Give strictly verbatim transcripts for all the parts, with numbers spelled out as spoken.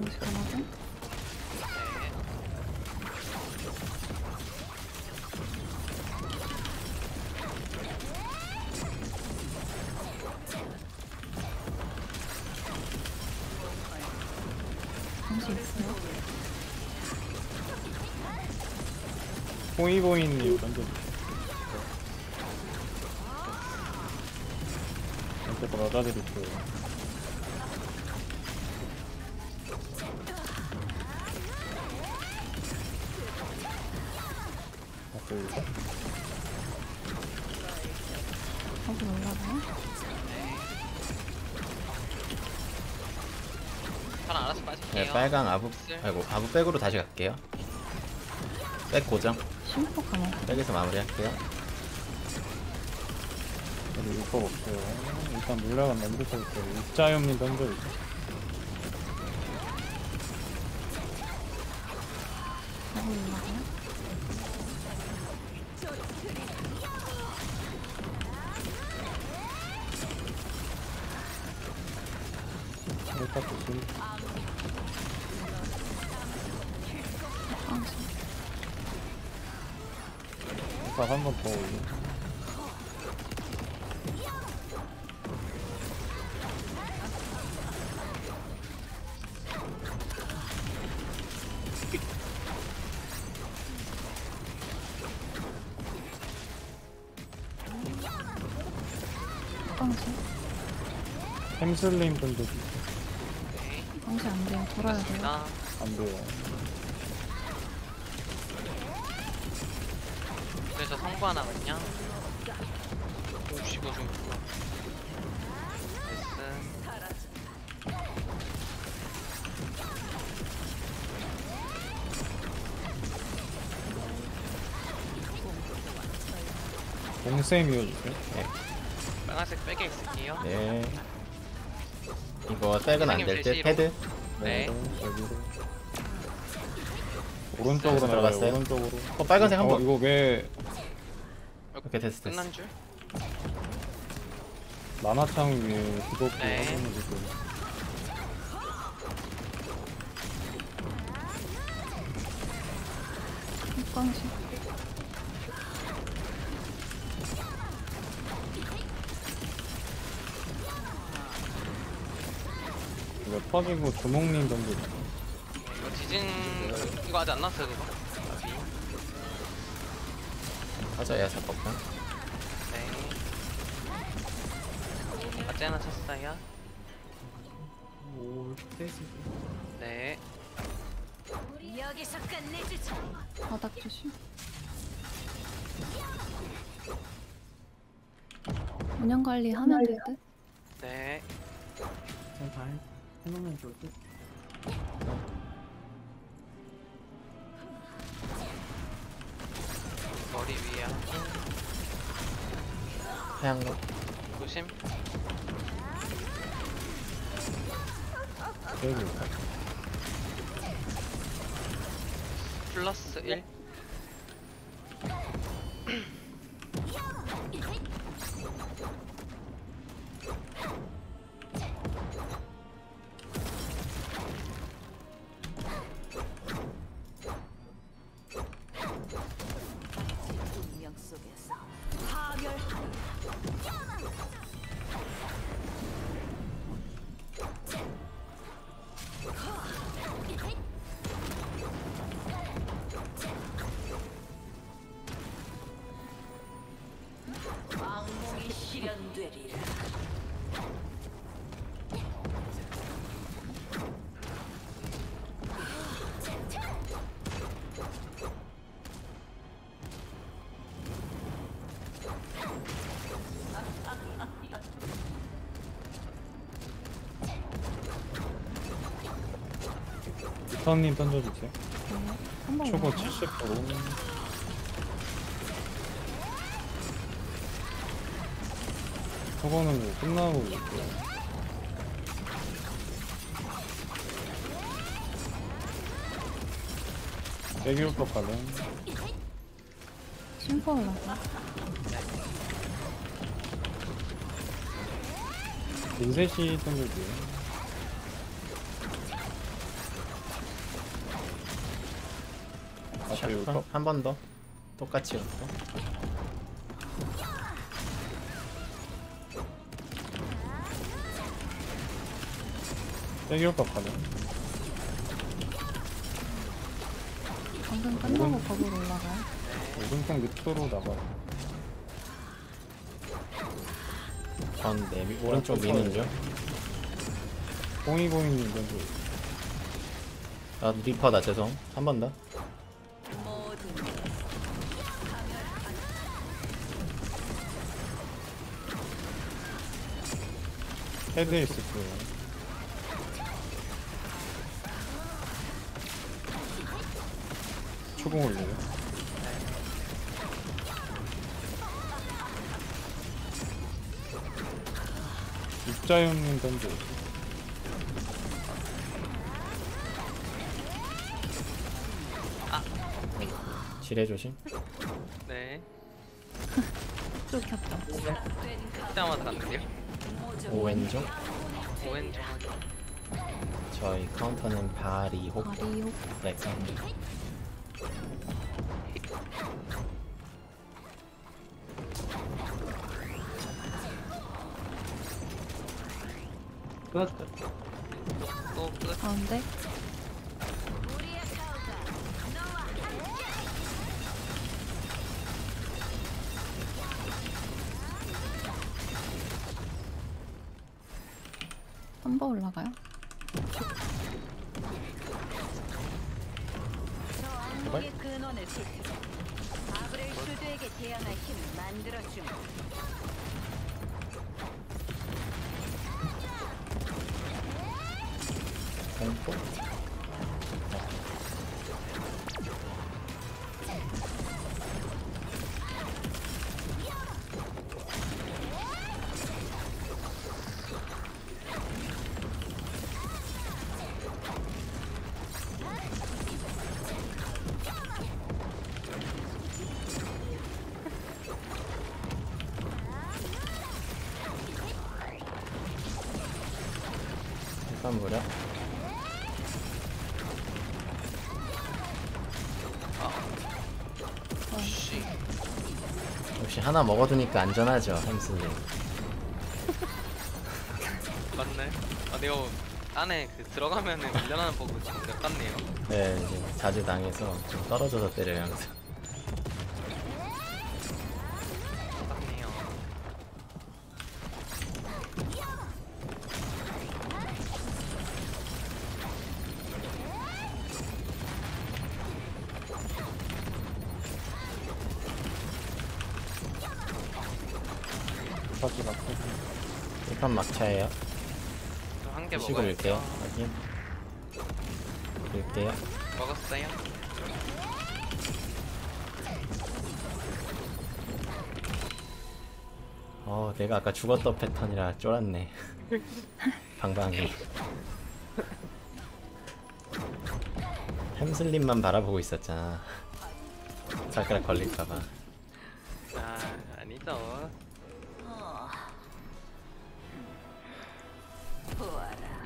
아직 안 하고. 잠시 있어요. 보이보이님 던져주세요. 이렇게 맞아드릴게요. 거기 올라가요? 저는 알아서 빠질게요. 네, 빨강 아부, 아이고 아부 백으로 다시 갈게요. 백 고정. 심포 가면 백에서 마무리할게요. 저도 육법 없어요. 일단 물량은 남겨볼게요. 육자염님 던져주세요. 거기 올라가요? 일단 조심. 아, 일단 한 번 더 올려. 깡시. 햄슬림 던져주세요. 깡시 안 돼요. 돌아야 돼요. 나 안 돼요. 그래서 성부 하나거든요. 오십오 중. 레슨. 봉쌤 이어주세요. 네. 빨간색 백에 있을게요. 네. 이거 백은 안 될 듯. 헤드. 네. 여기로. 오른쪽으로 나가요. 들어갔어요? 오른쪽으로. 어 빨간색 어, 한번. 이거 왜 오케이 됐어 됐어. 끝난 줄? 만화창 위에 구독 네. 하는 지금. 깡시. 이거 터지고 주몽님 던져주세요. 이거 지진 이거 아직 안 났어요 그거. 맞아요 사법관. 네. 맞지 하나 쳤어요. 오 페이스. 네. 여기서 끝내주자. 바닥 조심. 운영 관리 하면 될 듯? 네. 잘 해놓으면 좋을 듯. 머리 위에 해양로. 조심. 여기. 플러스 일. 운명 속에서 파멸하리. 악몽이 실현되리라. 이터님 던져주세요. 네. 한번 초고 올라가요? 칠십 퍼센트. 초고는 뭐 끝나고 있고요. 백일법 가능. 심포 올라가. 민세시 던져주세요. 이거 한 번 더. 똑같이 걷고. 세기효과 가능. 방금 끝나고 거기로 올라가요. 오른쪽 밑으로 나가. 전 내비 오른쪽 미는 중. 공이공이님 먼저. 아 리퍼다 죄송. 한 번 더. 모든 헤드에 있을 거예요. 초공 올려요. 육자연님 던져. 지뢰 조심. 네. 쭉 켰다. 그때마다 갔는데요. 오 왼쪽. 오엔 좀 저희 카운터는 바리호. 바리오. 네. 또 끝. 가운데. 한 번 올라가요. 왕국의 근원을 지키고 아브렐 슈드에게 대항할 힘을 만들어주마. 공포. 일단 무려. 씨. 역시 하나 먹어두니까 안전하죠 햄스님. 맞네. 아 내가 안에 그 들어가면은 밀려나는 버그 지금 몇 같네요. 네 이제 자주 당해서 좀 떨어져서 때려요 항상. 같네요. 다시 맞고. 일판 막차예요. 한 개 드시고 먹어요. 밀게요. 확인. 밀게요. 먹었어요? 어 내가 아까 죽었던 패턴이라 쫄았네. 방방이. 햄슬림만 바라보고 있었잖아. 발가락 걸릴까봐. 아 아니죠. 보아라,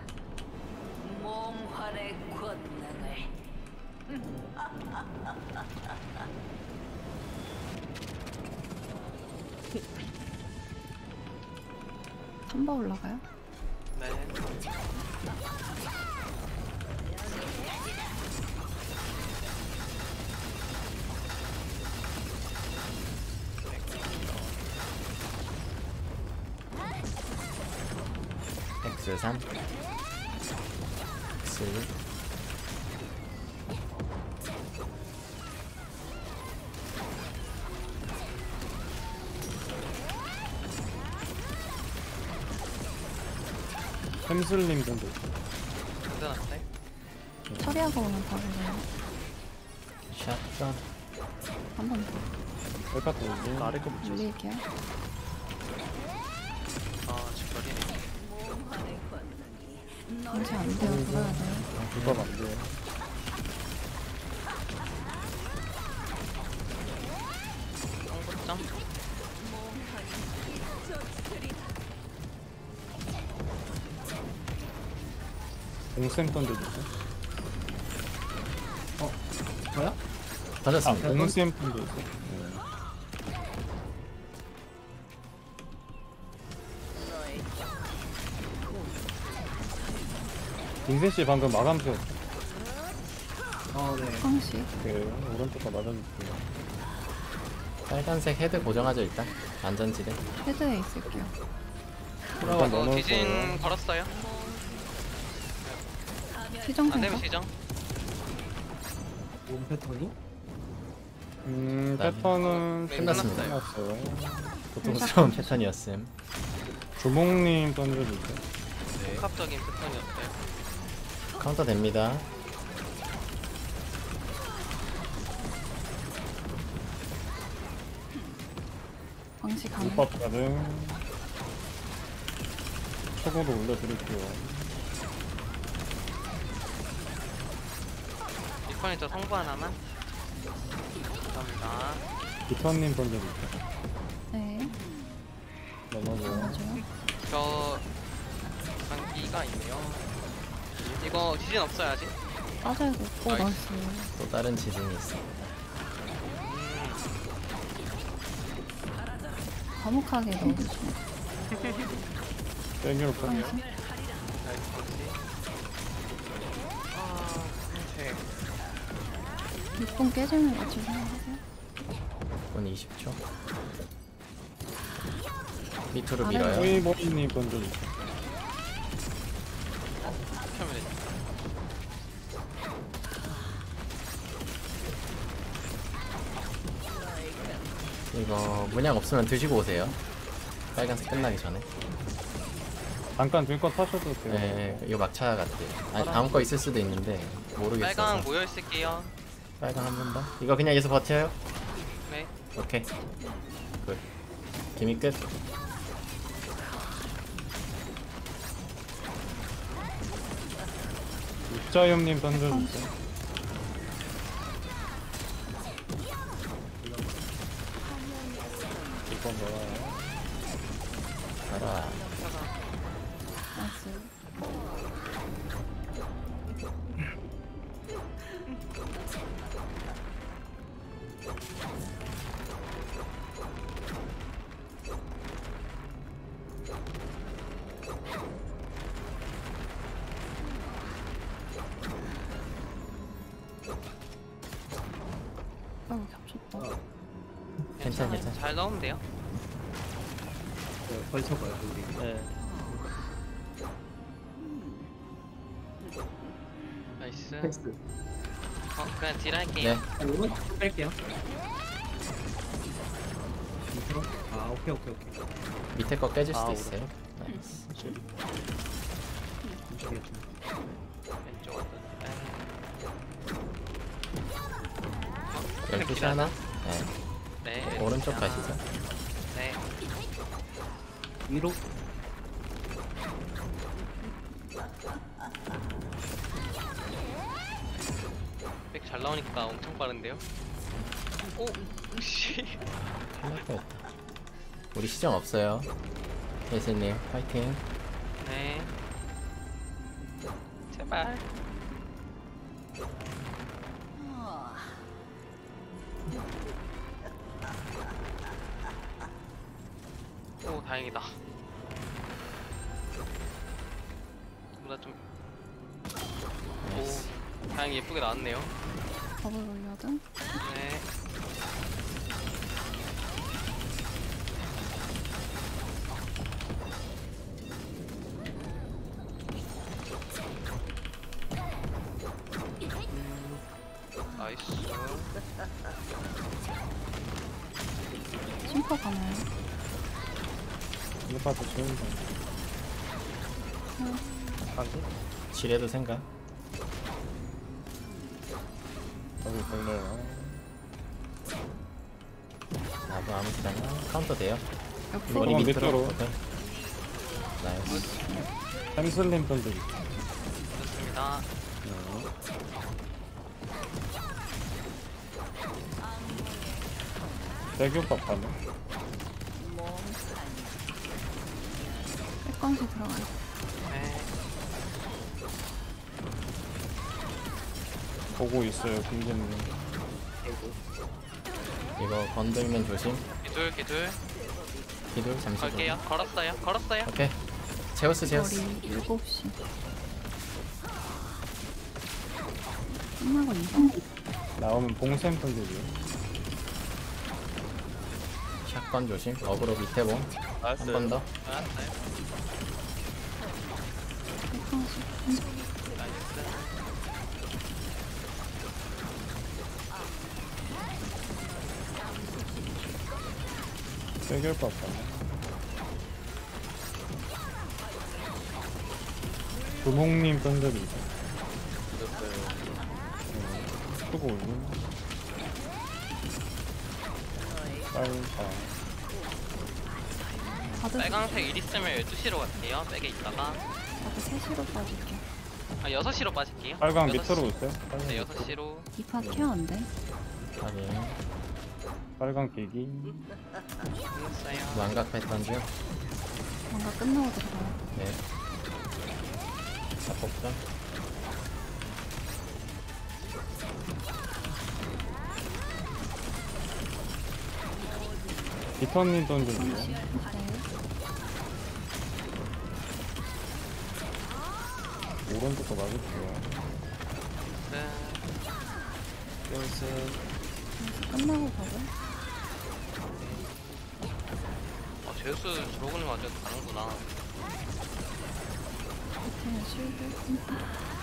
몽환의 권능을. 한 번 올라가요. 네. 엑스 삼. 엑스 육. 햄슬님 던져. 괜찮았어요? 처리하고 오면 바로 올라요. 샷건. 한 번 더. 엘파 돌고. 아래 거 붙여. 올릴게요. 아 직거리네. 몽환의 권능이 방치 안 돼요. 돌아야 돼요. 누가 안 돼요. 성부점? 공쌤 던져주세요. 뭐야? 아, 던졌습니다. 공스엠 분도 있어. 네. 빙세 씨 방금 마감 표 어, 네. 황시. 그 오른쪽과 맞아줄게요. 빨간색 헤드 고정하죠 일단. 안전지대. 헤드에 있을게요. 일단 어, 넣어놓을 디진 거예요. 걸었어요. 시정 안 되면 생각? 시정. 몸 패턴이? 음, 그다음에 패턴은 네, 끝났습니다. 끝났어요. 고통스러운 패턴이었음. 주몽님 던져주세요. 네. 복합적인 패턴이었어요. 카운터 됩니다. 황시 가능. 물밥 가능. 초고도 올려드릴게요. 이번에 저 성부 하나만. 감사합니다. 기턴님 던져주세요. 네. 넘어져요. 맞아요. 저 장기가 있네요. 이거 디진 없어야지. 빠져야 돼. 오, 나이스. 나이스. 또 다른 지진이 있어. 음, 과묵하게 넣어주시면. 땡겨올 거예요. 황시. 나이스 그렇지. 아, 네. 육 분 깨지는 거 조심하세요. 분 이십 초. 밑으로 아래 밀어요. 호이보이님 던져주세요. 켜면 되지. 이거 문양 없으면 드시고 오세요. 빨간색 끝나기 전에. 잠깐 들것 타셔도 돼요. 네, 이거 막차 같아요. 아니 다음 거 있을 수도 있는데 모르겠어서. 빨강 모여 있을게요. 빨강 한 번 더. 이거 그냥 여기서 버텨요. 네. 오케이. 굿. 기미 끝. 육자염님 던져주세요. 이번 넣어요. 가라. 나이스. 아이고 겹쳤다. 괜찮아, 괜찮아. 잘 넣으면 돼요. 네, 걸쳐봐요, 우리. 네. 나이스. 패스. 어, 그냥 딜 할게요. 네. 아, 오른 뺄게요. 밑으로? 아, 오케이, 오케이, 오케이. 밑에 거 깨질 수도 아, 있어요. 나이스. 이쪽이었죠. 왼쪽 어떤? 열두 시 하나? 네. 네. 오른쪽 하나. 가시죠. 네. 위로? 백 잘 나오니까 엄청 빠른데요? 오, 씨. 큰일 날 뻔했다. 우리 시정 없어요. 예슬님 파이팅. 네. 제발. 오, 다행이다. 보다 좀, 나이스. 오, 다행히 예쁘게 나왔네요. 버블 올려둔. 네. 나이스. 심퍼 가나요? 이거 봐도 좋은 거. 지뢰도 생각. 여기 걸려요. 나도 아무 시나 카운터 돼요. 옆으로. 머리 어, 밑으로. 밑으로. 오케이. 나이스. 햄슬님 던져주세요. 좋습니다. 대교밥 가능. 백광시 들어가요. 네. 보고 있어요, 김재님. 아이고. 이거 건들면 조심. 기둘 기둘 기둘 잠시 걸게요. 좀. 걸었어요. 걸었어요. 오케이. 제우스 제우스. 머리 일곱 시. 끝나고 이번. 나오면 봉샘 던져줘요. 샷건 조심. 어그로 밑에 봉. 한 번 더. 알았어요. 백방십. 나이스. 빼길 것 같네. 두목님 던져드리죠. 네. 쓰고 올림. 빨파. 다들 빨강색 일 있으면 열두 시로 갈게요. 백에 있다가 다들 세 시로 빠질게. 아 여섯 시로 빠질게요. 빨강 여섯 밑으로 시. 오세요. 빨강, 네 여섯 시로. 이파 케어 안 돼? 확인. 빨강 깨기. 끝났어요. 완각 패턴 중. 뭔가 끝나고 들어가요. 네. 잡폭전. 비턴님 던져주세요. 네. 오른쪽도 맞을게요. 네. 그래서 끝나고 가고. 아 제우스 들어오는 거 완전 다르구나. 밑에는 실드.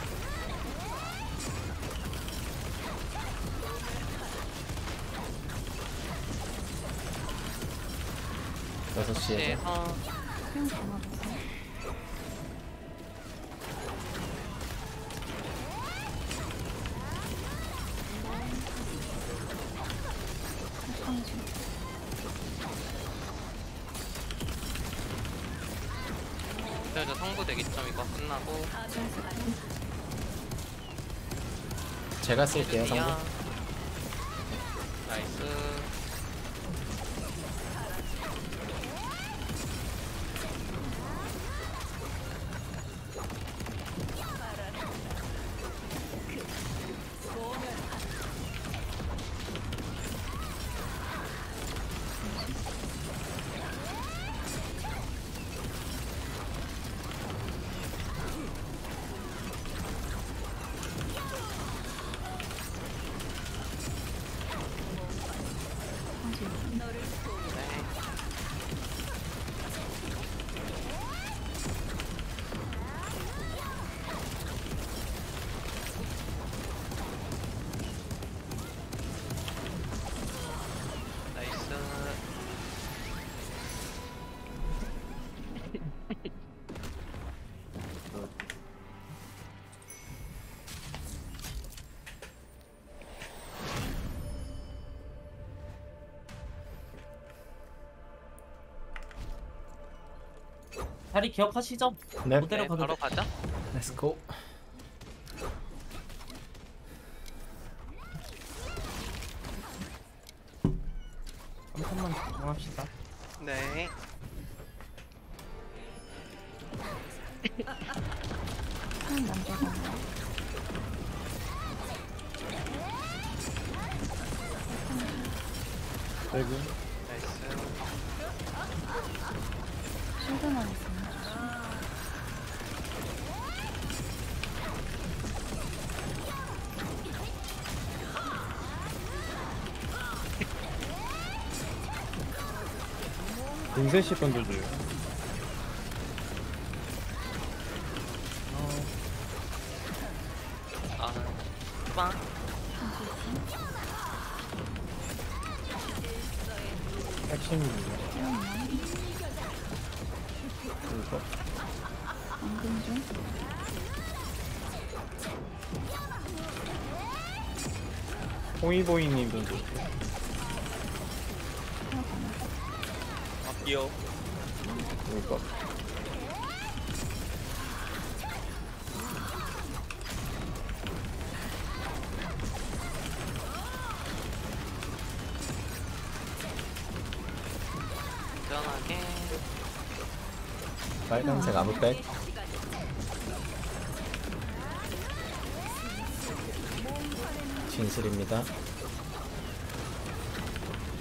여섯 시에서. 시에서 그냥 다 맞았어. 백방십. 그래서 성부 대기점 이거 끝나고 제가 쓸게요 성부. 나이스. 네. 나이스. 자리 기억하시죠? 네. 그대로 네, 가도 바로 돼. 가자. 렛츠고. 한 번만 집중합시다. 네. 한 남자가. 빼기. 나이스. 실드만 있으면 좋지. 빙셋이 던져줘요. 아, 빵. 핵심입니다. 깨웠나? 그리고 안근 중. 호이보이님 던져주세요. 아, 귀여워. 그리고 시원하게. 빨간색 아무백. 진실입니다.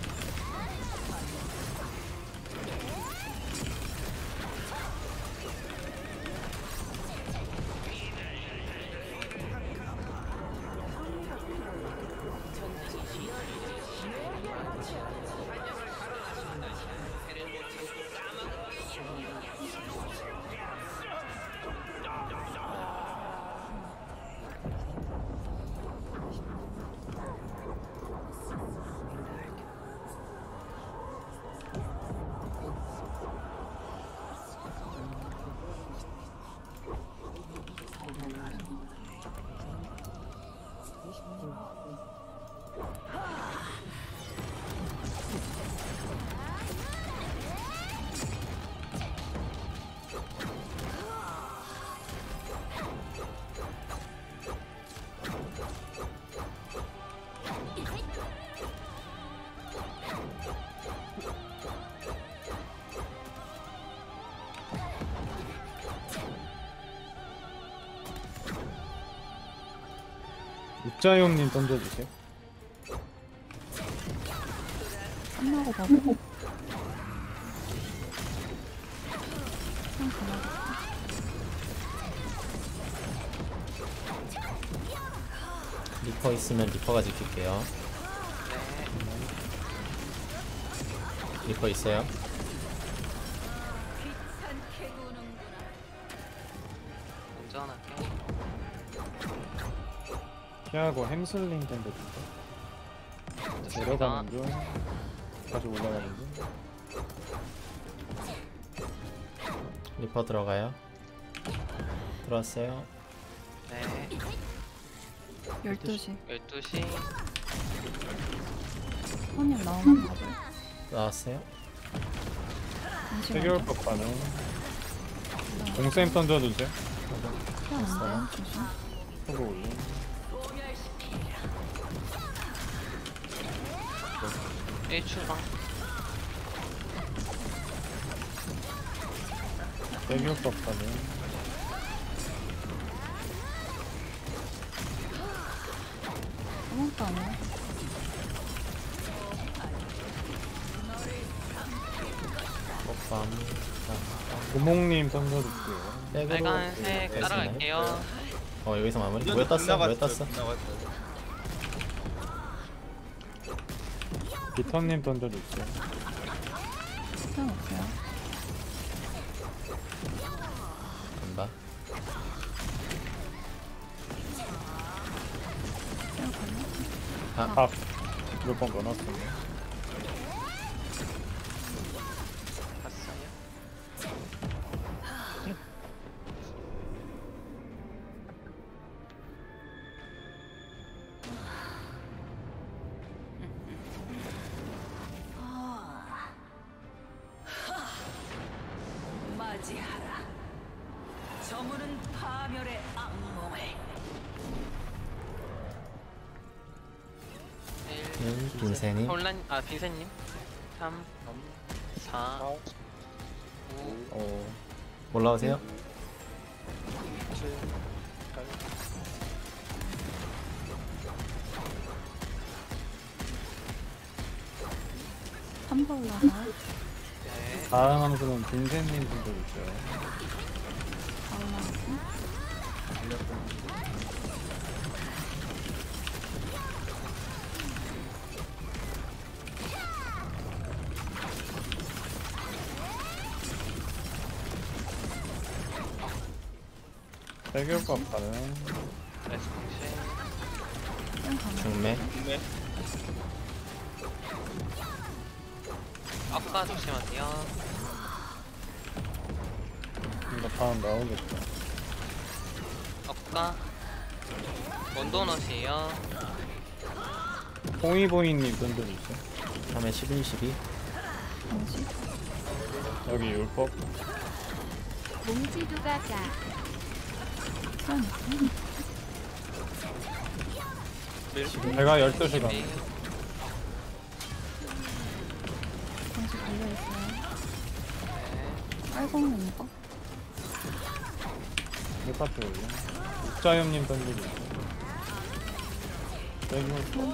육자형님 던져주세요. 끝나고 봐도. 그냥 가만히. 리퍼 있으면 리퍼가 지킬게요. 네. 리퍼 있어요. 귀찮게 구는구나. 먼저 하나 할게. 피하고 햄슬링 던져줄까? 내려가는 중. 다시 올라가는 중. 리퍼 들어가요. 들어왔어요. 네. 열두 시. 열두 시. 손님 나오면 봐도. 나왔어요. 잠시만요. 해결법 가능. 공쌤 던져주세요. 피안 돼요. 조심. 후보 올림. 일 출방. 해결법 가능. 아무것도 안 해. 뽀빰. 구몽님 던져줄게요. 백으로. 빨간색 네, 따라갈게요. 어 여기서 마무리. 뭐야 떴어? 뭐야 떴어? 비턴님 던져줄게요. 피안 없어요. 안 봐. 피안 가네. 아, 밥 몇 번 넣어놨어요. 봤어요. 맞이하라. 저물은 파멸의 악몽을. 일. 일, 빈세님. 혼란 아 빈센님. 삼. 사. 오. 어, 올라오세요. 삼 번 올라가요. 네. 다음 함수는 빈센님 던져줄게요. 다 올라가고. 해결법 가능. 레스공시. 피안 가네. 중매. 아까 조심하세요. 이거 다음 나오겠다. 아까 원도넛이에요. 홍이보이님 던져주세요. 삼에 십일, 십이. 잠시. 여기 율법. 몽지도 가자. 피안 있어. 제가 열두 시간. 잠시 걸려있어요. 네. 빨공님 거. 율파트 올림. 육자염님 던져주세요. 해결법.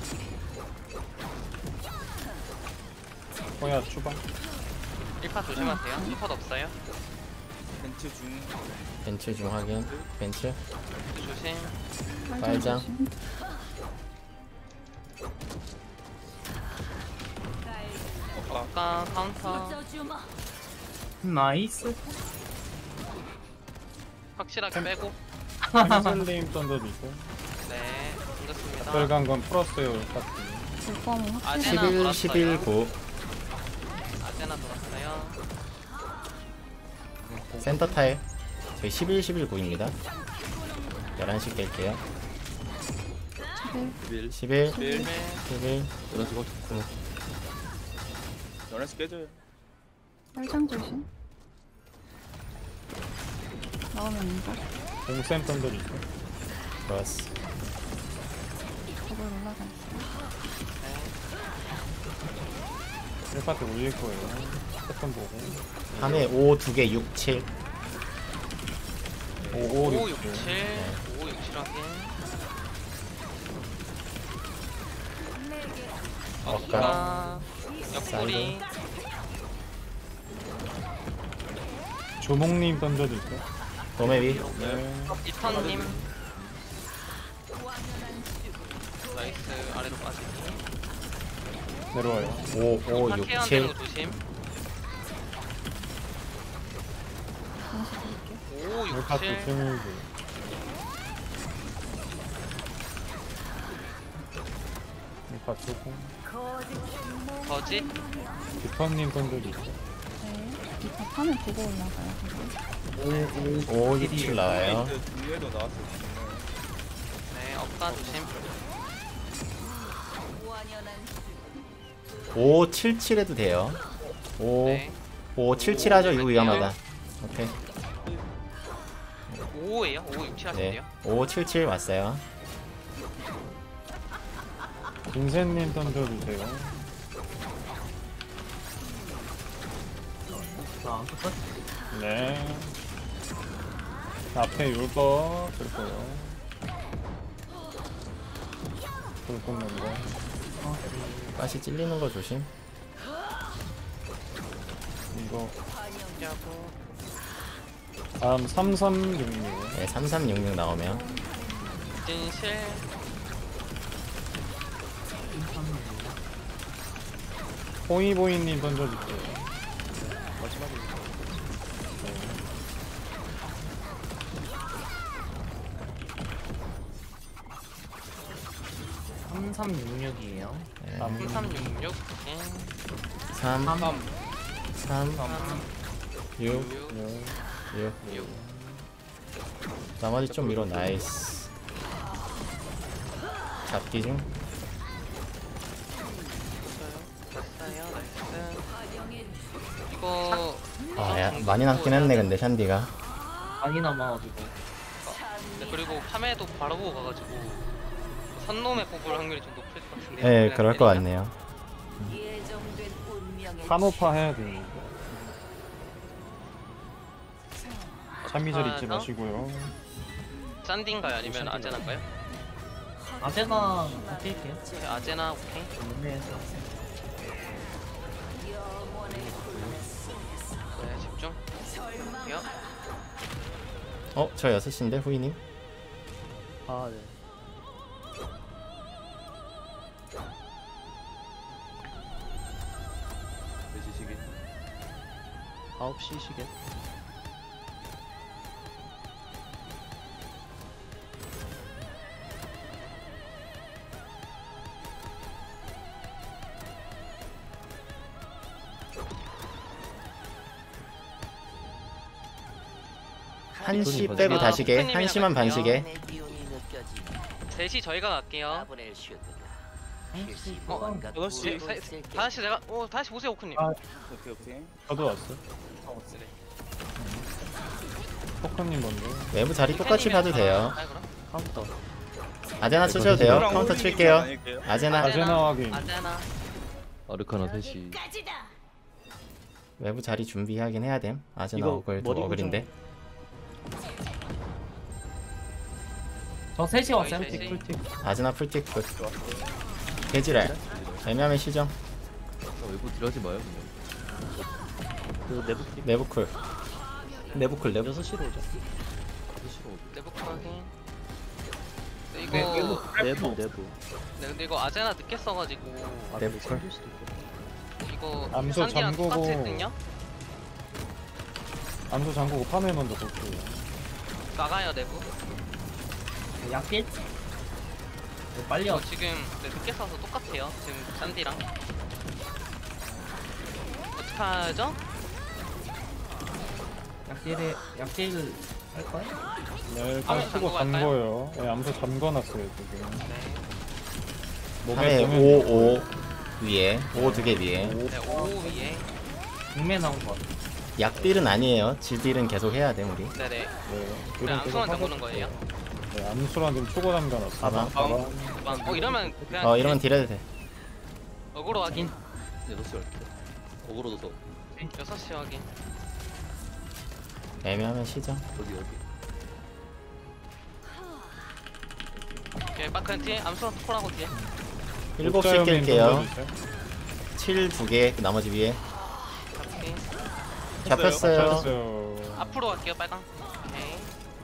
호야 추방. 일 파 조심하세요. 일 파도 없어요. 벤츠 중 확인. 벤츠. 조심. 빨장. 조심. 아까 카운터 써주마. 나이스. 확실하게 빼고. 햄슬님 던져주세요. 네. 던졌습니다. 별간 건 풀었어요. 율파트. 불법은 확실히. 아제나 십일, 돌았어요. 십일, 구. 아제나 돌았어요. 센터 타일. 저희 십일, 십일, 구입니다. 열한 시 깰게요. 십일. 십일, 네. 십일, 구. 연애스 깨져요. 빨장 조심. 나오면 인가? 공쌤 던져주세요. 들어왔어. 저걸 올라가 있어요. 율파트 올릴 거예요. 패턴 보고. 삼에 오, 두 개, 육, 칠. 오, 오, 오, 육, 육, 칠. 오, 육, 칠 확인. 어까 옆구리 조목님 던져줄게. 도매비. 네. 이턴님 나이스. 아래로 빠지기. 내려와요. 오, 오, 육, 파케 안 되는 거 칠. 조심. 다시 드릴게요. 오, 육, 멜카스 칠. 스물두. 멜카스 공. 거짓. 디퍼님 던져줄게. 네. 이 답하면 보고 올라가요. 그거. 오, 육, 칠 나와요. 위에도 나왔을 네, 어까 조심. 완연한 오, 칠, 칠 해도 돼요. 오, 네. 오, 칠, 칠 하죠. 이거 위험하다. 오케이. 오예요. 오, 육, 칠 하시면 네. 돼요. 오, 칠, 칠 왔어요. 빈센님 던져주세요. 나안 떴어? 네. 앞에 요거 쓸 거요. 불 꽂는 거. 가시 찔리는 거 조심. 이거 하고 다음 삼삼육육. 네, 삼삼육육 나오면. 진실. 호이보이님 던져줄게요. 삼삼육육이에요. 네. 삼삼육육. 삼, 삼. 삼, 육, 육. 육. 육. 나머지 좀 밀어. 나이스. 잡기 중. 됐어요. 나이스. 이거 아, 야, 많이 남긴 했네, 근데 샨디가. 많이 남아가지고. 네, 그리고 파메도 바로 보고 가가지고 선놈에 뽑을 확률이 좀 높을 것 같은데. 네, 그럴 것 같네요. 예정된 운명의 산호파 해야 됩니다. 참미절 잊지 어떡하죠? 마시고요. 짠딘가요? 아니면 아제나인가요? 아제나 바뀔게요. 네, 아제나 오케이. 문내에서. 네, 집중. 요. 어, 저 여섯 시인데, 후이님? 아, 네. 몇 시 시기? 아홉 시 시계. 한 시 빼고 다시게. 한 시만 반시게. 셋이 저희가 갈게요. 어, 여섯 시. 세- 세- 다시 내가 오 다시 보세요 오크님. 아. 오케이 오케이. 저도 왔어. 네. 포크님 먼저. 외부 자리 똑같이 봐도 돼요. 아, 그럼? 카운터. 아제나 쓰셔도 돼요. 저랑 카운터 호이님만 칠게요. 다닐게요. 아제나. 아제나 확인. 아제나. 아르카나 셋이 외부 자리 준비하긴 해야 됨. 아제나 이거 어글도 머리 어글인데. 저 셋이 왔어요. 저희 셋이. 풀틱. 아제나 풀틱 끝. 개지랄. 애매하면 시정. 외부 딜하지 마요 그냥. 그 내부 풀. 내부 쿨. 내부 쿨 내부. 여섯 시로 오죠. 내부 확인. 네, 이거 네, 내부 내부 내부. 네, 근데 이거 아제나 늦게 써가지고 내부 쿨. 이거 암수 산디랑 잠그고. 똑같이 했거든요? 암수 잠그고 파메 먼저 볼게요. 나가요 내부. 약길? 빨리 이거 와. 지금 네, 늦게 써서 똑같아요. 지금 산디랑. 어떡하죠? 약길에 약길을 할 거야? 네, 일단 암수 쓰고 잠그고 갈까요? 잠궈요. 네, 암수 잠궈놨어요 지금. 네. 삼에 넣으면 오, 오 위에. 오 두 개 위에. 네, 오 위에. 국내 나온 거. 약딜은 아니에요. 질딜은 계속 해야 돼 우리. 네네. 네, 그냥 이런 암수만 계속 잠그는 하고 거예요? 있어요. 네, 암수랑 지금 초고 잠가놨어. 가방. 막, 어 이러면 그냥 어 이러면 딜해도 돼. 어그로 확인. 여섯 시 할 때. 어그로도 써. 여섯 시 확인. 애매하면 시정. 여기 여기. 오케이, 막 그냥 뒤에 암수랑 토콜하고 뒤에. 일곱 시 육자염님 깰게요. 던져주세요. 칠 두 개, 나머지 위에. 잡기. 잡혔어요. 잡혔어요. 앞으로 갈게요 빨강. 오케이.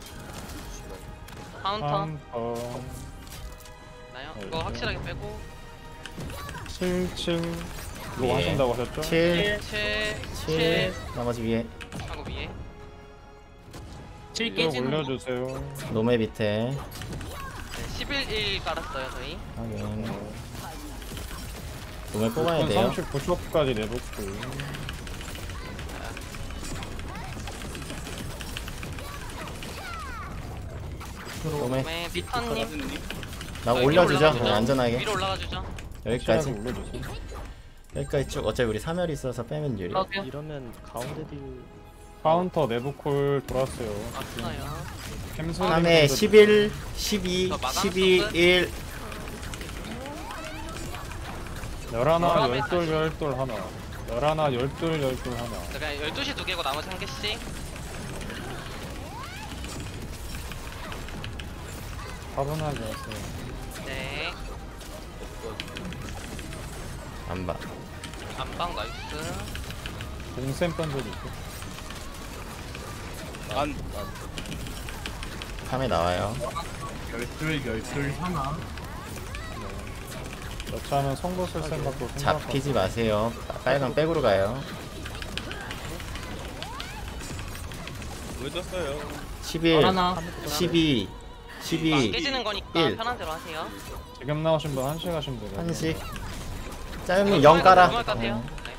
카운터. 카운터. 나요. 네, 이거 네. 확실하게 빼고. 칠, 칠. 이거 예. 하신다고 하셨죠? 칠, 칠, 칠, 칠. 나머지 위에. 하고 위에. 칠 이거 깨지는 거. 올려주세요. 노메 밑에. 네, 십일 일 깔았어요 저희. 확인. 노메 뽑아야 돼요. 삼십구 초까지 내볼게요. 노메. 네, 비타님. 사진님. 나 저희 올려주죠. 위로 올라가주죠. 네, 안전하게. 위로 올라가주죠. 여기까지. 확실하게 올려주세요. 여기까지 쭉. 어차피 우리 삼 열 있어서 빼면 유리. 할게요. 이러면 가운데 딜 카운터 내부 콜 돌았어요. 아프나요? 캠슬 삼 회 십일, 십이, 저 마감 십이, 속은? 일. 열하나, 마감에 열둘, 다시. 열둘 하나. 열하나, 열둘, 열둘 하나. 그러니까 열두 시 두 개고 나머지 한 개씩. 차분하게 하세요. 네. 안 봐. 안방 나이스. 공센 던져주세요. 안. 삼 회 나와요. 열둘 열둘 하나. 여차하면 성도 쓸 생각도 생각하고. 잡히지 마세요. 빨간 백으로 가요. 왜 졌어요? 십일, 하나. 십이, 십이, 깨지는 거니까 일. 편한 대로 하세요. 지금 나오신 분 한시 가시면 되거든요. 한식. 짜장면 영 깔아. 정말 같아요. 어. 네.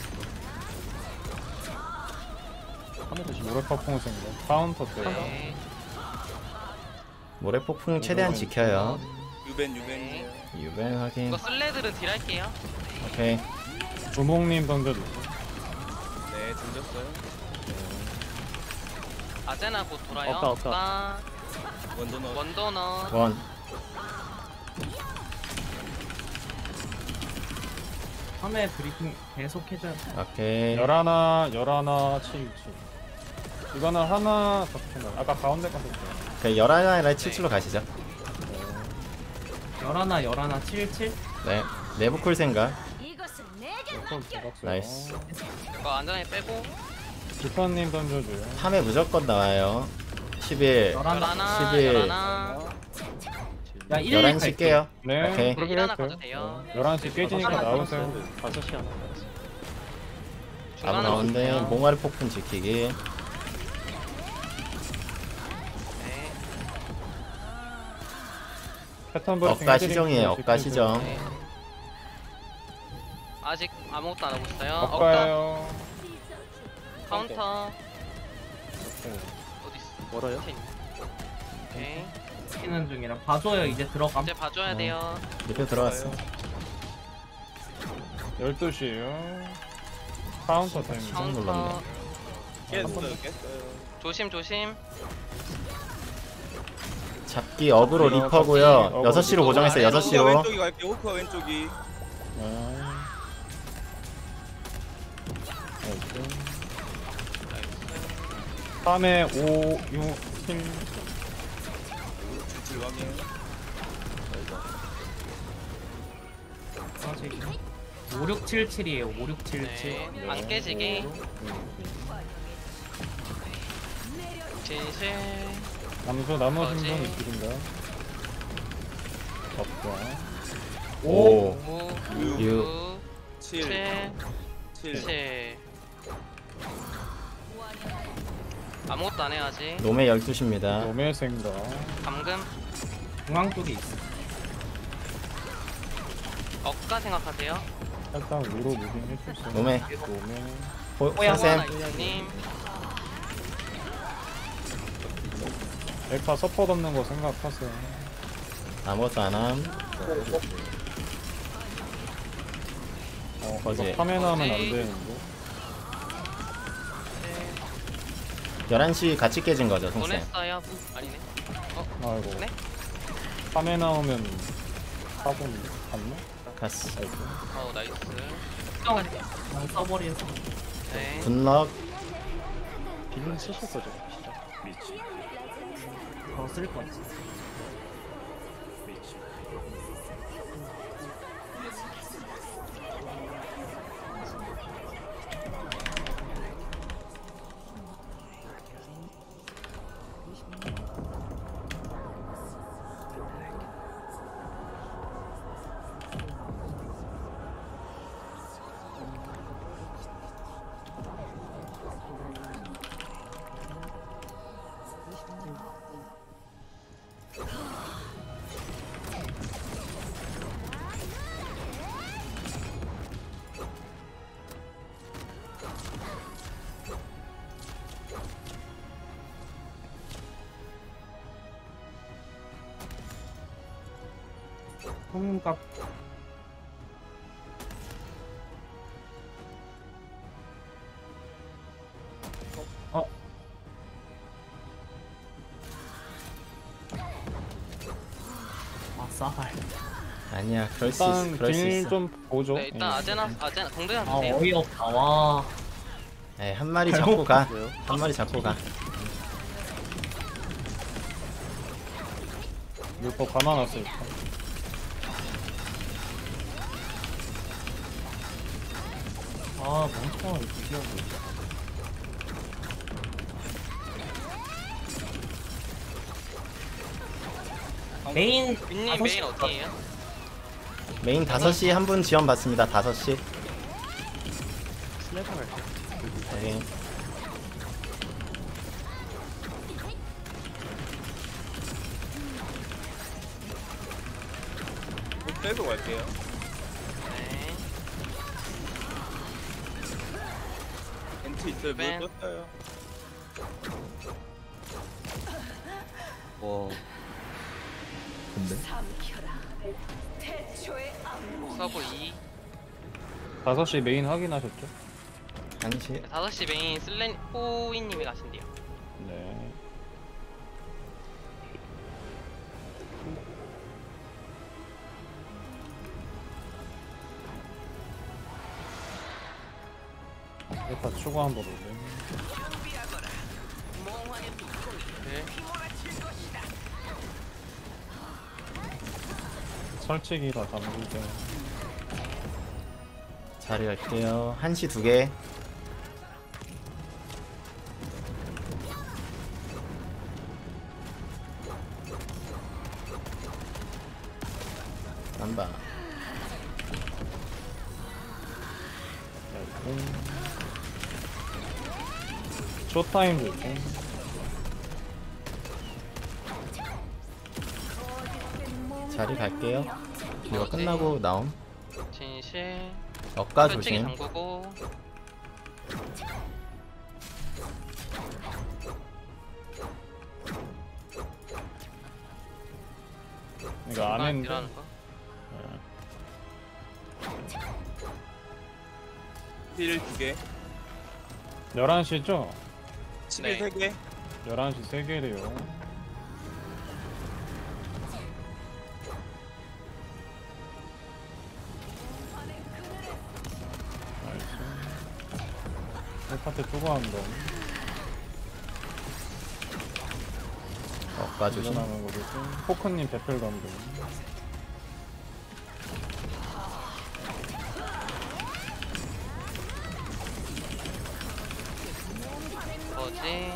모래파풍 생각. 카운터 때. 네. 모래폭풍 최대한 지켜요. 유벤 유벤. 유벤 확인. 이거 슬레들은 딜 할게요. 오케이. 주몽님 던져주세요. 네 던졌어요. 아제나 곧 돌아요. 없다, 없다. 없다. 원더너. 원더너. 원. 삼 회 브리핑 계속 해줘야 돼. 오케이. 열하나, 열하나, 칠, 칠. 이거는 하나 더 붙여놔요. 아까 가운데 거 붙여요. 그 열하나랑 칠칠로 가시죠. 열하나 열하나 칠칠. 네. 내부 쿨 생각. 이것은 내게 나이스. 이거 안전하게 빼고. 주파님 던져줘요. 삼 회 무조건 나와요. 십일, 열하나. 열하나. 십일. 열하나. 야 일. 열한 시 깨요. 네, 오케이. 그렇게 일 하나 할게요. 가도 돼요. 열한 시 깨지니까 하나 나오세요. 다섯 시 하나 아무 나온데 몽아리 폭풍 지키기. 네. 패턴 브리핑 억가 해드릴게요. 시정이에요. 억가 시정. 네. 아직 아무것도 안 하고 있어요. 억까. 억가요. 카운터. 네. 어디 있어? 멀어요? 오케이. 시키는 중이라 봐줘요. 이제 들어감. 이제 봐줘야 어. 돼요. 리필 들어왔어. 열두 시에요. 카운터 타임. 깜짝 카운터. 놀랐네. 깼어요 깼어요. 조심 조심. 잡기 어그로 잡기, 리퍼고요. 어그로 여섯 시로 리퍼. 고정했어요. 여섯 호크가 시로. 왼쪽이 갈게요. 호크가 왼쪽이. 아. 나이스. 삼에 오, 육, 칠. 칠 확인. 아직 오육칠칠이에요. 오육칠칠. 네. 안 깨지게. 진실. 남수 남으신 뭐지? 분 있으신가요? 없죠. 오. 오. 육. 육. 칠. 칠. 칠. 칠. 아무것도 안 해야지. 노메 열두 시입니다. 노메 생각. 감금. 중앙 쪽에 있어. 억가 생각하세요. 살짝 위로 무빙 해주세요. 노메. 노메. 호- 호야, 호샘. 님. 에파 서폿 없는 거 생각하세요. 아무것도 안 함. 어, 거지. 이거 카메라 하면 안 거지. 되는데. 열한 시 같이 깨진 거죠, 송쌤. 보냈어요. 아니네. 아이고. 네? 카메 나오면 사본 갔나? 갔어. 아이고. 어 나이스. 수정은 그냥 써버려서. 네. 굿럭. 빌린 쓰실 거죠? 더 쓸 것 같아. 손값 어? 아 싸발. 아니야 그럴 수 있어 일단 그럴 수 딜 있어. 좀 보죠. 네, 일단 예. 아제나 아제나 동대장 아 주세요. 어이없다. 와. 네, 한 마리 잡고 가. 왜요? 한 마리 잡고 가. 율법 감아놨어 일단. 아 멍청하게 죽이려고. 메인 윈님 다섯 메인 시 어디에요? 메인 다섯 시 한 분 지원 받습니다. 다섯 시. 스냅을 할게. 네. 좀 빼고 갈게요. 네. 엔트 있어요. 뺀. 물 떴어요. 와. 근데? 삼켜라. 태초의 악몽. 서브 이. 다섯 시 메인 확인하셨죠? 한 시. 다섯 시 메인 슬렌 호이님이 가신대요. 네. 일단 추가 한번 올려. 네. 설치기라 잠기게. 자리 갈게요. 한 시 두 개. 남바. 쇼타임도 있고. 자리 갈게요. 이거 끝나고 나옴. 진실. 억가 솔직히 조심. 잠그고. 이거 안 했는데. 딜하는 거. 힐 두 개. 열한 시죠? 칠일 네. 세 개. 열한 시 세 개래요. 나이스. 파트 투구한다. 억가 조심. 일어나는 거 보고. 포크님 배틀 감독. 거지.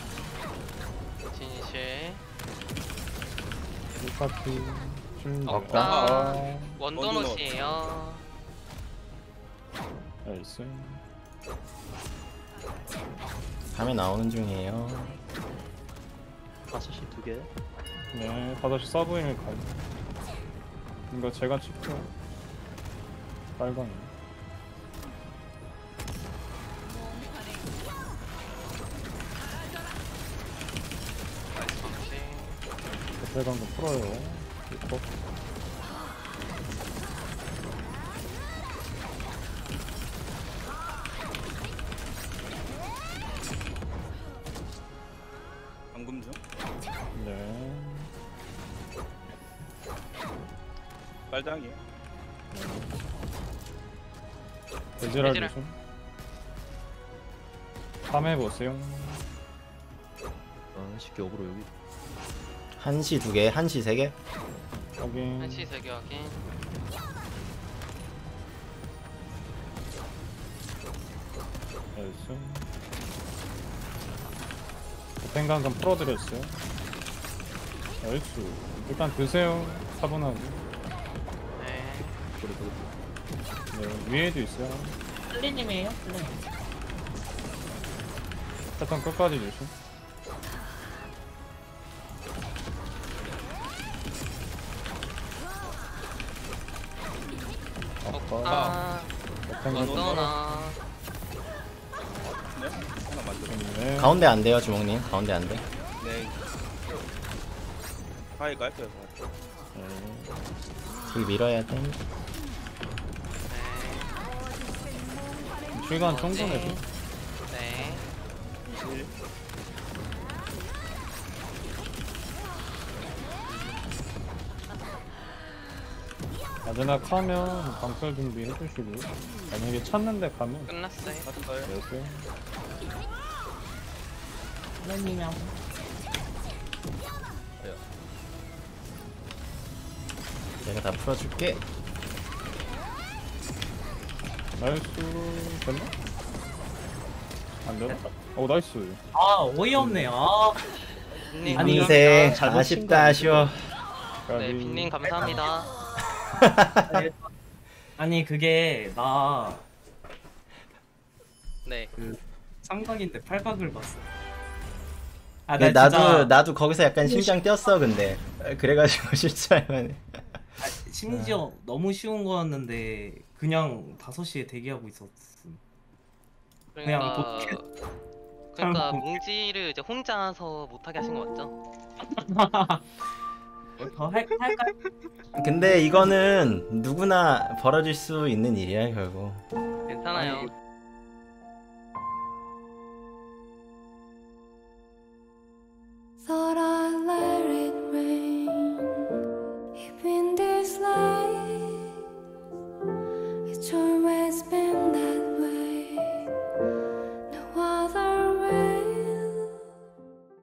진실. 이 파티 출. 억가. 아, 원도넛이에요. 나이스. 밤에 나오는 중이에요. 다섯 시 두 개. 네, 다섯 시 서브인을 가. 이거 제가 칠게요. 빨강이. 나이스 방식. 배틀 감독 풀어요. 이거. 방금 중. 네. 빨장이요. 베지랄 베지랄. 조심. 삼 해보세요. 아, 쉽게 어그로 여기. 한 시 두 개, 한 시 세 개. 확인. 한시 세개 확인. 나이스. 뱅강금 풀어드렸어요. 나이스. 일단 드세요. 차분하게. 네. 네, 위에도 있어요. 플리님이에요? 플리님. 패턴 끝까지 조심. 아빠. 아, 뱅강금 어떠나. 네? 하나 만들어. 네. 가운데 안 돼요, 주먹님. 가운데 안 돼. 네. 하이 갈게요. 길 밀어야 돼. 네. 시간 뭐지? 충분해서. 네. 일. 마지막 하면 방철 준비 해주시고 만약에 찾는데 가면 끝났어요. 맞아요. 이렇게 플리님이 한 내가 다 풀어줄게. 나이스 됐나? 안 되나? 오 나이스. 아, 어이없네. 아, 빈님, 아니, 인생 잘못 친 아쉽다 거 아쉬워. 네, 빈님 감사합니다. 아니, 그게, 나, 네. 삼각인데 팔각을 봤어. 아, 근데 나 나도 진짜, 나도 거기서 약간 심장 뛰었어 근데. 그래가지고 실수하면. 아, 심지어 너무 쉬운 거였는데, 그냥 다섯 시에 대기하고 있었음. 그냥 그러니까 못해. 그러니까 그냥 뭉지를 이제 혼자서 못하게 하신 거 맞죠? 더 할, 할까요? 근데 이거는 누구나 벌어질 수 있는 일이야 결국. 괜찮아요. 아니,